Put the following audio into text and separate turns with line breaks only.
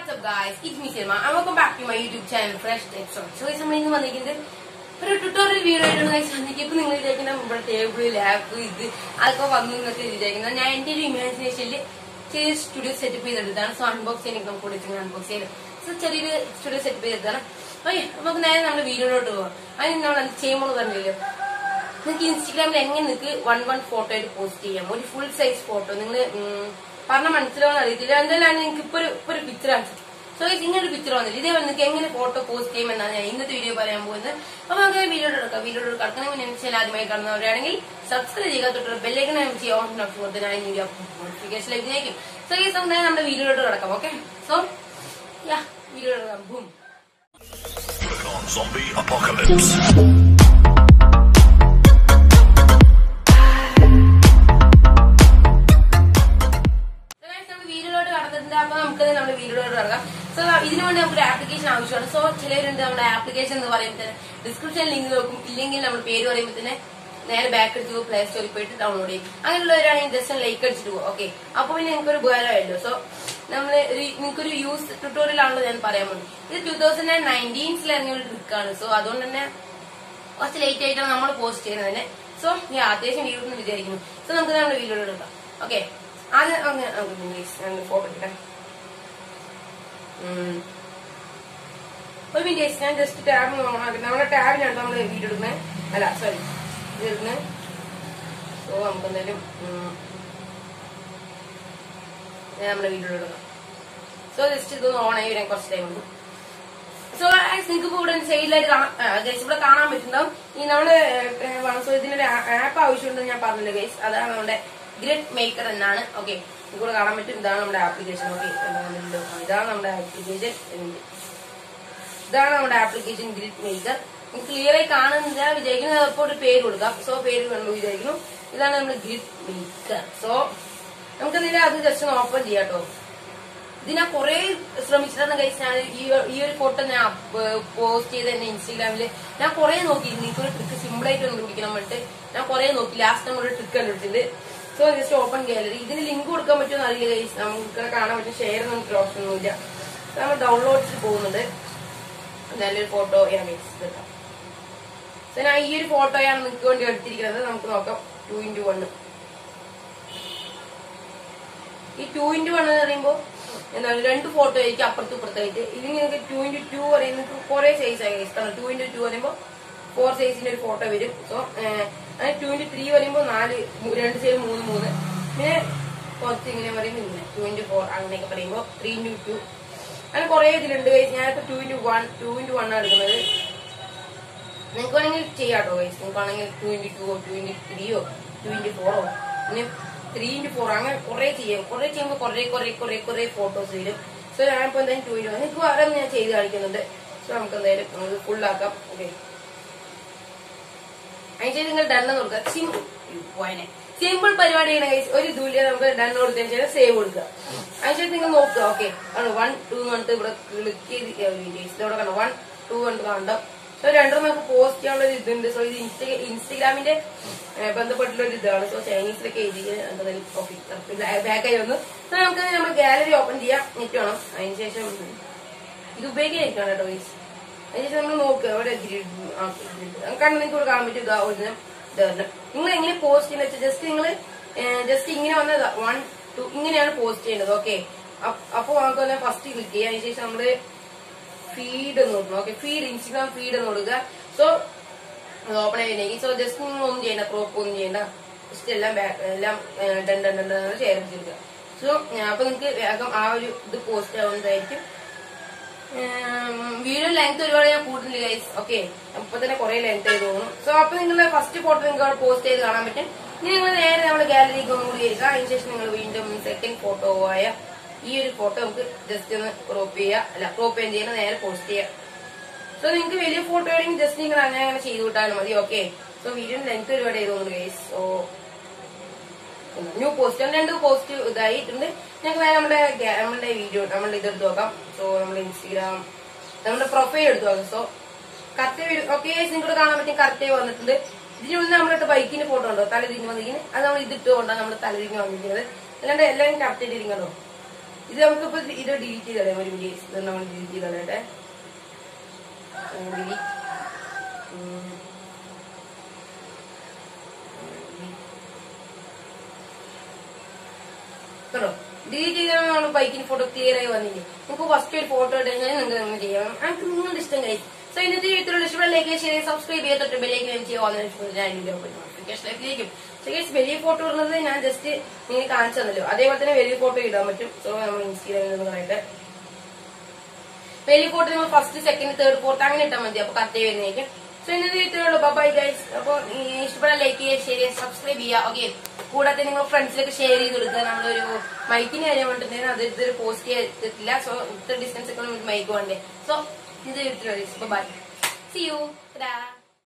What's up guys, it's me Selma and welcome back to my YouTube channel Fresh Tech Shop. So guys, we are making a tutorial video guys. We are taking a table, lap, imagination studio setup so unboxing so studio setup okay, we video Instagram one photo post full size photo picture. So, I think a picture on the video photo post game and in the video by subscribe to the bell icon and see on for the 9 media notification. So, yes, sometime the video okay. So, yeah, video boom.
Zombie apocalypse.
So, this is an application. So, application description link back to Play Store download it. I just like it. Okay. So, we use tutorial on this 2019 so I don't know late post so yeah, so I'm video. Okay. Just tab video sorry. So I'm going to so this is on time. So I think about say like guys in our app guys Grid Maker and okay. You go to the application. Okay, application Grid Maker. Clearly, can't taking a pay so pay Grid Maker. So I'm going to just an open here. Then a Korea from guys your photo post Instagram. Now Korean symbolize now Korean last time. So just open gallery. This link would come to guys. Share and option. So I'm download the photo. So now here photo I am going to 2:1. This 2:1 rainbow and then two photo upper to protect it. Even 2:2 or in 4 size 2:2 rainbow 4 size in a photo video. So 23 or rainbow 24 and make a rainbow 3:2 and Korea 2:1 2:1 then calling it Chiato, calling it 22 or 23 or 24 or 3:4 and correct photos. So I am going to do it. So I'm going to full lock up. Okay. I think I'll done simple. Simple period guys. Only do it done or then save. I should think okay. 1, 2, 1, 2, 1, 2, 1, 2. So, I post Instagram so Chinese back so I'm gallery open here. You bake it. I just want to know what a grid. I'm coming to the post in just on the 1 to post okay. Up first feed okay, feed Instagram feed so open a so just still back share so the post on the video length guys okay length so first photo post gallery second photo this photo just crop post so you can photo just okay so video length guys so new post and post video so Instagram profile so okay bike photo ഇത് നമുക്കിപ്പോ ഇത് delete ചെയ്ത് കളയാം. ഒരു video ഇത് നമ്മൾ delete ചെയ്ത് കളയട്ടെ. കേട്ടോ, ഡിലീറ്റ് ചെയ്താൽ നമ്മൾ ബൈക്കിന് ഫോട്ടോ ക്ലിയർ ആയി വന്നില്ലേ. നമുക്ക് ഫസ്റ്റ് ഒരു ഫോട്ടോ ഇട്ടുകഴിഞ്ഞാൽ നിങ്ങൾക്ക് അങ്ങനെ ചെയ്യാം. നമുക്ക് നിങ്ങളുടെ ഇഷ്ടം കഴിയും. സോ ഇന്നത്തെ വീട്ടിലുള്ള ഇഷ്ടപ്പെട്ട ലൈക്ക് ഷെയർ സബ്സ്ക്രൈബ് ചെയ്ത് തൊട്ട് ബെല്ലേക്ക് നോട്ടിഫിക്കേഷനിലേക്കും. സോ ഗൈസ്, വലിയ ഫോട്ടോ ഇടുന്നത് ഞാൻ ജസ്റ്റ് നിങ്ങൾ കാണിച്ചു തന്നല്ലോ, അതേപോലെ തന്നെ വലിയ ഫോട്ടോ ഇടാൻ പറ്റും. സോ നമ്മൾ ഇൻസ്റ്റഗ്രാമിൽ നിന്ന് പറയട്ടെ, വലിയ ഫോട്ടോ നിങ്ങൾ ഫസ്റ്റ് സെക്കൻഡ് തേർഡ് ഫോർത്ത് അങ്ങനെ ഇട്ടാൽ മതി. അപ്പൊ കറക്റ്റ് വരുന്നതായിരിക്കും. സോ ഇന്നത്തെ വീട്ടിലുള്ള ബൈ ഗൈസ്. അപ്പൊ ഇഷ്ടപ്പെട്ട ലൈക്ക് ചെയ്യുക, ഷെയർ ചെയ്യുക, സബ്സ്ക്രൈബ് ചെയ്യുക. ഓക്കെ, കൂടാതെ നിങ്ങൾ ഫ്രണ്ട്സിലൊക്കെ ഷെയർ ചെയ്ത് കൊടുക്കുക. നമ്മളൊരു മൈക്കിന് കാര്യം കൊണ്ടിട്ടുണ്ടെങ്കിൽ അത് ഇതൊരു പോസ്റ്റ് ചെയ്തിട്ടില്ല. സോ ഇത്ര ഡിസ്റ്റൻസ് ഒക്കെ നമുക്ക് മൈക്ക് വേണ്ടേ. സോ ഇത് വീട്ടിലുള്ള ബൈ, സി യു.